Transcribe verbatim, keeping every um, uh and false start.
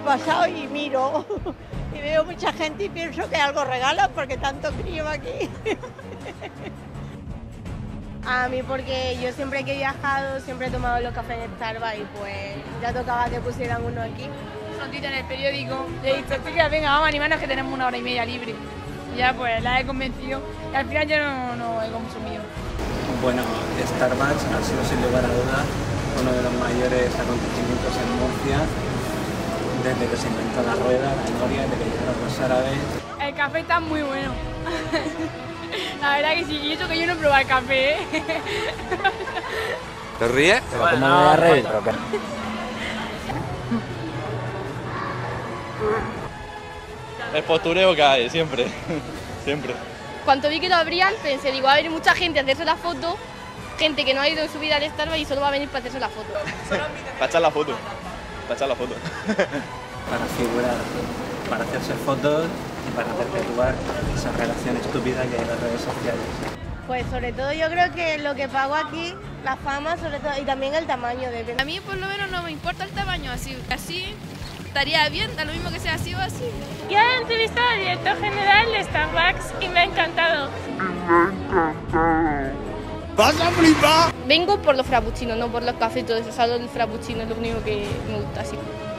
pasado y miro. Y veo mucha gente y pienso que algo regalan porque tanto frío aquí. A mí porque yo siempre que he viajado siempre he tomado los cafés en Starbucks y pues ya tocaba que pusieran uno aquí. Noticia en el periódico, le he dicho, chicas, venga, vamos a animarnos que tenemos una hora y media libre. Y ya pues la he convencido y al final yo no, no he consumido. Bueno, Starbucks ha sido sin lugar a dudas uno de los mayores acontecimientos en Murcia desde que se inventó la rueda, la noria, desde que llegaron los árabes. El café está muy bueno. La verdad que sí, y eso que yo no he probado el café, ¿eh? ¿Te ríes? Pero bueno, ¿cómo me voy a reír? Pero que... El postureo que hay, siempre, siempre. Cuando vi que lo abrían, pensé, digo, va a venir mucha gente a hacerse la foto, gente que no ha ido en su vida al Starbucks y solo va a venir para hacerse la foto. Para echar la foto, para echar la foto. Para figurar, para hacerse fotos y para perpetuar esa relación estúpida que hay en las redes sociales. Pues sobre todo yo creo que lo que pago aquí, la fama sobre todo, y también el tamaño de... A mí por lo menos no me importa el tamaño, así, así estaría bien, da lo mismo que sea así o así. Yo he entrevistado al director general de Starbucks y me ha encantado. ¡Vas a flipar! Vengo por los frappuccinos, no por los cafés, todo eso, solo el frappuccino es lo único que me gusta así.